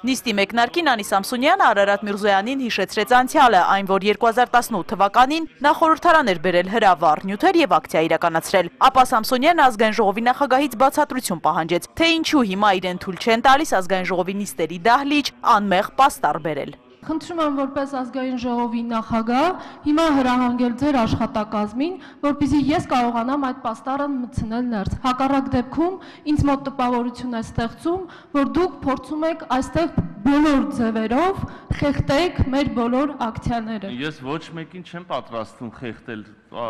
Նիստի մեկնարկին Անի Սամսոնյանը Արարատ Միրզոյանին հիշեցրեց անցյալը, այն որ 2018 թվականին նա խորհրդարան էր բերել հրավառ նյութեր եւ ակցիա իրականացրել։ Ապա Սամսոնյանը ազգային ժողովի նախագահից բացատրություն պահանջեց, թե ինչու հիմա իրեն թույլ չեն տալիս ազգային ժողովի նիստերի դահլիճ անմեղ պաստառ բերել։ Խնդրում եմ որպես ազգային ժողովի նախագահ հիմա հրահանգել ձեր աշխատակազմին, որպեսզի ես կարողանամ այդ պաստառը մտցնել ներս։ Հակառակ դեպքում ինձ մոտ տպավորություն է ստեղծում, որ դուք փորձում եք այստեղ բոլոր ձևերով խեղդեք մեր բոլոր ակցիաները։ Ես ոչ մեկին չեմ պատրաստվում խեղդել,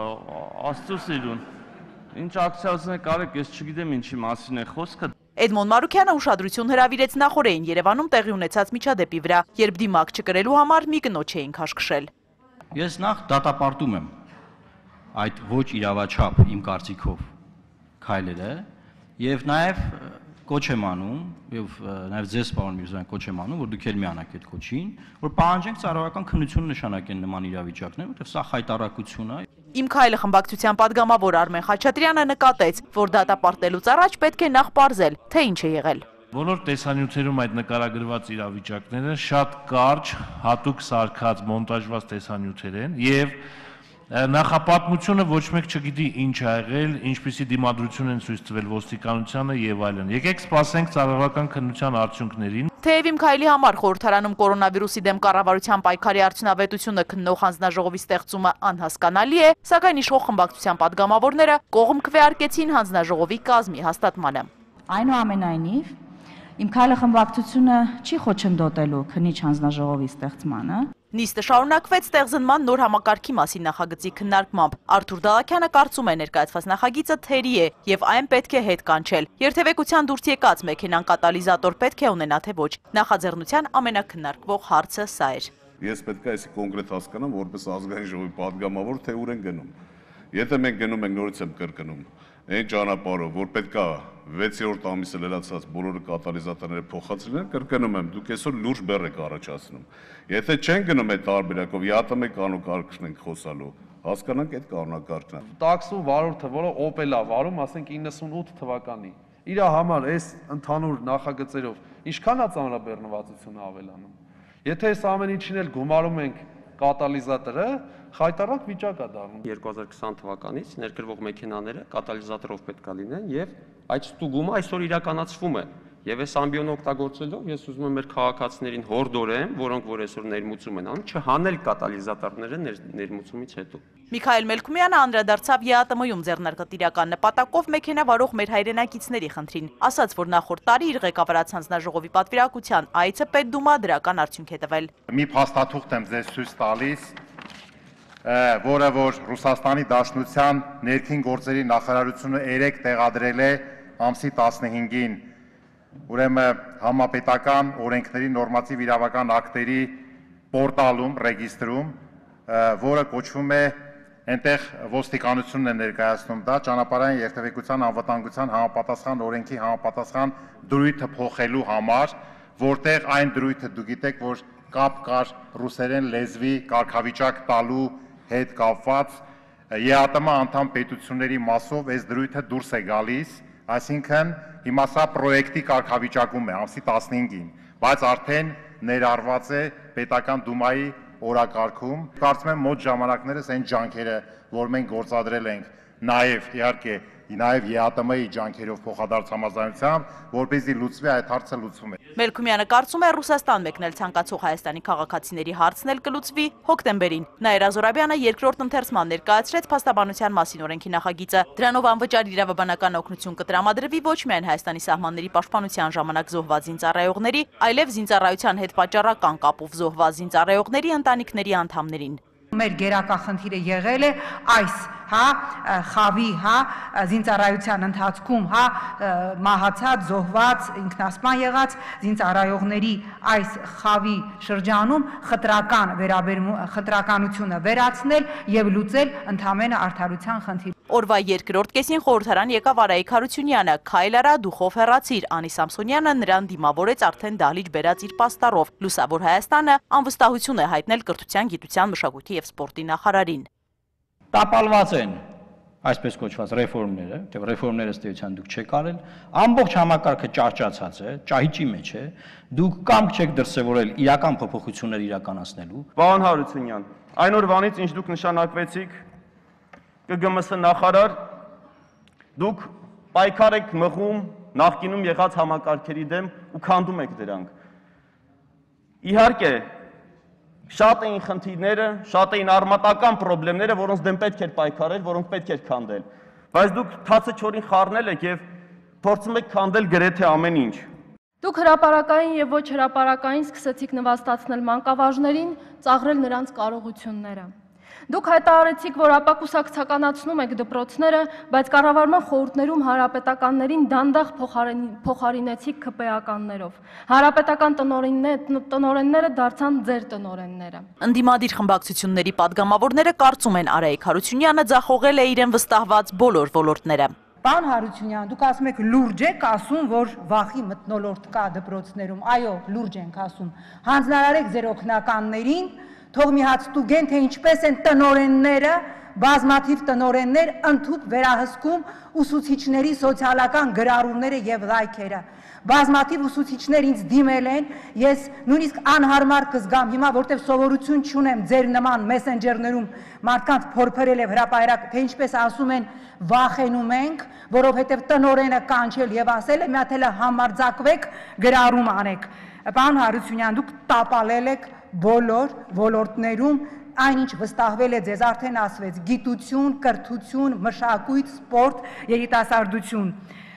Աստծո սիրուն։ Ինչ ակցիաներ կարեք, ես չգիտեմ ինչի մասին է խոսքը։ Էդմոն Մարուքյանը ուշադրություն հրավիրեց նախորդին Երևանում տեղի ունեցած միջադեպի վրա, երբ դիմակ չկրելու համար մի կնոջ էին քաշքշել։ Ես նախ դատապարտում եմ այդ ոչ իրավաչափ իմ կարծիքով քայլերը եւ նաեւ կոչ եմ անում եւ նաեւ ձեզ պարոն Միրզոյան կոչ եմ անում, որ դուք էլ միանաք այդ կոչին, որ պահանջենք ծառայական քննություն նշանակեն նման իրավիճակներ, որտեղ սա խայտարակություն է։ Իմ քայլը խմբակցության падգամավոր Արմեն Խաչատրյանը նկատեց, որ դատապարտելուց առաջ պետք է նախ պարզել, թե ինչ է եղել։ Բոլոր տեսանյութերում այդ նկարագրված իրավիճակները շատ կարճ, հատուկ սարքած, մոնտաժված տեսանյութեր են եւ նախապատմությունը ոչ մեկ չգիտի ինչ ա եղել, ինչպիսի դիմադրություն են ցույց տվել ոստիկանությանը եւ այլն։ Եկեք սպասենք ծառայական քննության արդյունքներին։ Թեև իմ քայլի համար խորհրդարանում կորոնավիրուսի դեմ կառավարության պայքարի արդյունավետությունը քննող հանձնաժողովի ստեղծումը անհասկանալի է, սակայն իշխող խմբակցության падգամավորները կողմ քվեարկեցին հանձնաժողովի կազմի հաստատմանը։ Այնուամենայնիվ, իմ քայլը խմբակցությունը չի խոչընդոտելու քննիչ հանձնաժողովի ստեղծմանը։ Նիստը շարունակվեց ստեղծման նոր համակարգի մասին նախագծի քննարկմամբ։ Արթուր Դալաքյանը կարծում է ներկայացված նախագիծը թերի է եւ այն պետք է հետ կանչել։ Երթևեկության դուրս եկած մեքենան կատալիզատոր պետք է ունենա թե ոչ։ Նախաձեռնության ամենակննարկվող հարցը սա էր։ Ես պետք է այսի կոնկրետ հասկանամ, որպես ազգային ժողովի падգամավոր, թե ուր են գնում։ Եթե մենք գնում ենք նորից եմ կրկնում, այն ճանապարհով, որ պետք է 6-րդ ամիսը լրացած բոլորը կատալիզատորները փոխածելն կրկնում եմ, դուք այսօր լուրջ բեռ եք առաջացնում։ Եթե չեն գնում այդ տարբերակով, ԵԱՏՄ կանոնակարգն ենք խոսալու, հասկանանք այդ կանոնակարգն է։ Տաքսու վարորդը, որը Opel է վարում, ասենք 98 թվականի, իր համար այս ընդհանուր նախագծերով ինչքան է ծանրաբեռնվածությունը ավելանում։ Եթե այս ամեն ինչին էլ գումարում ենք կատալիզատորը, խայտարակ վիճակ է դառնում։ 2020 թվականից ներկրվող մեքենաները կատալիզատորով պետք է լինեն եւ այդ ստուգումը այսօր իրականացվում է։ Եվ այս ամբիոնը օգտագործելով ես ուզում եմ մեր քաղաքացիներին հորդորեմ, որոնք որ այսօր ներմուծում են անում, չհանել կատալիզատորները ներմուծումից հետո։ Միքայել Մելքումյանը անդրադարձավ ԵԱՏՄ-ում ձեռնարկատիրական նպատակով մեքենա վարող մեր հայրենակիցների խնդրին, ասաց, որ նախորդ տարի իր ղեկավարած հանձնաժողովի պատվիրակության այցը Պետդումա դրական արդյունք է տվել։ Մի փաստաթուղթ եմ ձեզ ցույց տալիս, որը որ Ռուսաստանի Դաշնության ներքին գործերի նախարարությունը 3 տեղադրել է ամսի 15-ին ուրեմն համապետական օրենքների նորմատիվ իրավական ակտերի պորտալում, ռեգիստրում, որը կոչվում է այնտեղ ոստիկանությունն է ներկայացնում դա ճանապարհային երթևեկության անվտանգության համապատասխան օրենքի համապատասխան դրույթը փոխելու համար, որտեղ այն դրույթը դու գիտեք, որ կապ կար ռուսերեն լեզվի կարգավիճակ տալու հետ կապված ԵԱՏՄ անդամ պետությունների մասով այս դրույթը դուրս է գալիս, այսինքն հիմա սա պրոյեկտի կարգավիճակում է ամսի 15-ին, բայց արդեն ներառված է պետական դումայի օրակարգում։ Կարծում եմ մոտ ժամանակներս այն ջանքերը, որ մենք գործադրել ենք, նաև իհարկե նաև ԵԱՏՄ-ի ջանքերով փոխադարձ համաձայնությամբ, որպեսզի լուծվի այդ հարցը լուծվում է։ Մելքումյանը կարծում է Ռուսաստան մեկնել ցանկացող Հայաստանի քաղաքացիների հարցն էլ կլուծվի հոկտեմբերին։ Նաիրա Զորաբյանը երկրորդ ընթերցման ներկայացրեց փաստաբանության մասին օրենքի նախագիծը։ Դրանով անվճար իրավաբանական օգնություն կտրամադրվի ոչ միայն Հայաստանի սահմանների պաշտպանության ժամանակ զոհված զինծառայողների, այլև զինծառայության հետ պատճառական կապով զոհված զինծառայողների ընտանիքների անդամներին։ Մեր գերակա խնդիրը եղել է այս, խավի, զինծառայության ընթացքում, մահացած, զոհված, ինքնասպան եղած զինծառայողների այս խավի շրջանում խտրականությունը վերացնել եւ լուծել ընդհանրապես արդարության խնդիր։ Օրվա երկրորդ կեսին խորհրդարան եկավ Արայիկ Հարությունյանը, «Քայլ արա, դուխով հեռացիր», Անի Սամսոնյանը նրան դիմավորեց արդեն դահլիճ բերած իր պաստառով։ Լուսավոր Հայաստանը անվստահություն է հայտնել կրթության, գիտության, մշակույթի եւ սպորտի նախարարին։ Տապալված են այսպես կոչված ռեֆորմները, թե ռեֆորմները ըստ էության դուք չեք արել, ամբողջ համակարգը ճահճացած է, ճահիճի մեջ է, դուք կամք չեք դրսևորել իրական փոփոխություններ իրականացնելու։ Պարոն Հարությունյան, այն օրվանից ինչ դուք նշանակվեցիք ԿԳՄՍ նախարար, դուք պայքար եք մղում նախկինում եղած համակարգերի դեմ ու քանդում եք դրանք։ Իհարկե, շատ էին խնդիրները, շատ էին արմատական խնդիրները, որոնց դեմ պետք էր պայքարել, որոնք պետք էր քանդել։ Բայց դուք թացը չորին խառնել եք եւ փորձում եք քանդել գրեթե ամեն ինչ։ Դուք հրապարակային եւ ոչ հրապարակային սկսեցիք նվաստացնել մանկավարժներին, ծաղրել նրանց կարողությունները։ Դուք հայտարարեցիք, որ ապակուսակցականացնում եք դպրոցները, բայց կառավարման խորհուրդներում հանրապետականներին դանդաղ փոխարինեցիք ՔՊ-ականներով։ Հանրապետական տնօրենները դարձան ձեր տնօրենները։ Ընդդիմադիր խմբակցությունների падգամավորները կարծում են Արայիկ Հարությունյանը ձախողել է իրեն վստահված բոլոր ոլորտները։ Պարոն Հարությունյան, դուք ասում եք լուրջ եք ասում, որ վախի մթնոլորտ կա դպրոցներում։ Այո, լուրջ ենք ասում։ Հանձնարարեք ձեր օգնականներին, թող մի հատ ստուգեն, թե ինչպես են տնօրենները, բազմաթիվ տնօրեններ ընդհուպ վերահսկում ուսուցիչների սոցիալական գրառումները եւ լայքերը։ Բազմաթիվ ուսուցիչներ ինձ դիմել են, ես նույնիսկ անհարմար կզգամ հիմա, որտեղ սովորություն չունեմ ձեր նման մեսենջերներում մարդկանց փորփրել եւ հրապարակ, թե ինչպես ասում են, վախենում ենք, որովհետեւ տնօրենը կանչել եւ ասել է, մի հատ էլ համարձակվեք, գրառում անեք։ Պարոն Հարությունյան, դուք տապալել եք բոլոր ոլորտներում, այնինչ վստահվել է ձեզ, արդեն ասվեց, գիտություն, կրթություն, մշակույթ, սպորտ, երիտասարդություն։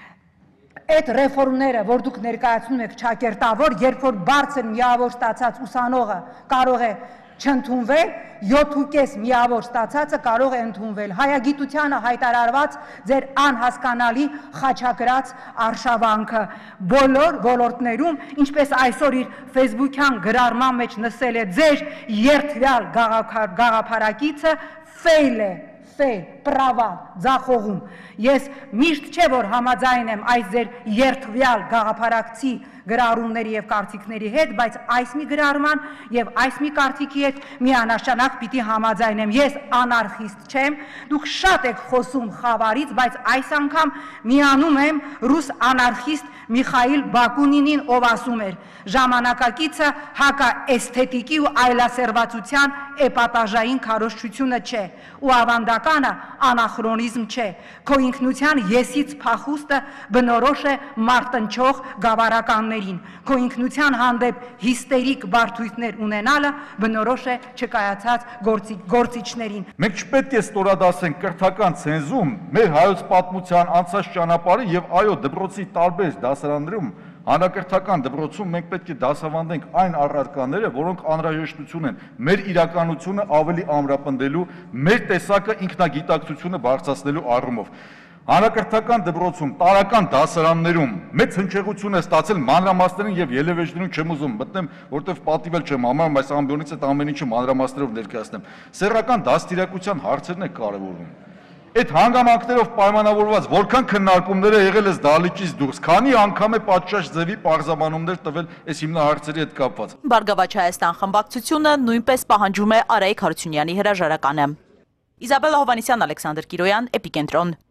Այդ ռեֆորմները, որ դուք ներկայացնում եք ճակերտավոր, երբ որ բարձր միավոր ստացած ուսանողը կարող է չընդունվել, 7.5 միավոր ստացածը կարող է ընդունվել։ Հայագիտությանը հայտարարված ձեր անհասկանալի խաչակրած արշավանքը բոլոր ոլորտներում, ինչպես այսօր իր ֆեյսբուքյան գրառման մեջ նսել է ձեր երթվյալ գաղափարակիցը, ֆեյլ է, պրավա, ձախողում։ Ես միշտ չէ, որ համաձայն եմ այս ձեր երթվյալ գաղափարակցի գրառումների եւ կարծիքների հետ, բայց այս մի գրառման եւ այս մի կարծիքի հետ միանշանակ պիտի համաձայնեմ։ Ես անարխիստ չեմ, դուք շատ եք խոսում խավարից, բայց այս անգամ միանում եմ ռուս անարխիստ Միխայիլ Բակունինին, ով ասում էր. ժամանակակիցը հակաէսթետիկի ու այլասերվածության էպատաժային քարոզչությունը չէ, ու ավանդականը անախրոնիզմ չէ։ Քո ինքնության եսից փախուստը բնորոշ է մարտնչող գավառականներին, քո ինքնության հանդեպ հիստերիկ բարդույթներ ունենալը բնորոշ է չկայացած գործիչներին։ Մենք չպետք է ստորադասենք կրթական ցենզում մեր հայոց պատմության անցած ճանապարհը եւ այո դպրոցի տարբեր դասարաններում Հանրակրթական դպրոցում մենք պետք է դասավանդենք այն առարկաները, որոնք անհրաժեշտություն են մեր իրականությունը ավելի ամրապնդելու, մեր տեսակը ինքնագիտակցությունը բարձրացնելու առումով։ Հանրակրթական դպրոցում, տարական դասարաններում մեծ հնչեղություն է ստացել մանրամասներին եւ ելևէջներում չեմ ուզում մտնեմ, որտեվ պատիվել չեմ համարում այս ամբիոնից այդ ամեն ինչը մանրամասներով ներկայացնեմ։ Սեռական դաստիարակության հարցերն է կարևորում։ Այդ հանգամանքներով պայմանավորված որքան քննարկումներ է եղել այս դալիճից դուրս, քանի անգամ է պատշաճ ձևի պարզաբանումներ տվել այս հիմնահարցերի հետ կապված։ Բարգավաճ Հայաստան խմբակցությունը նույնպես պահանջում է Արայիկ Հարությունյանի հրաժարականը։ Իզաբելլա Հովհաննիսյան, Ալեքսանդր Կիրոյան, Էպիկենտրոն։